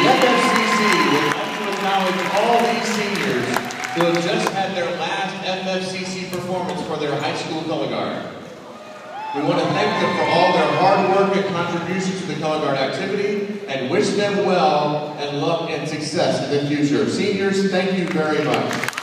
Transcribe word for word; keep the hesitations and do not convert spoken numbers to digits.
F F C C would like to acknowledge all these seniors who have just had their last F F C C performance for their high school color guard. We want to thank them for all their hard work and contributions to the color guard activity and wish them well and luck and success in the future. Seniors, thank you very much.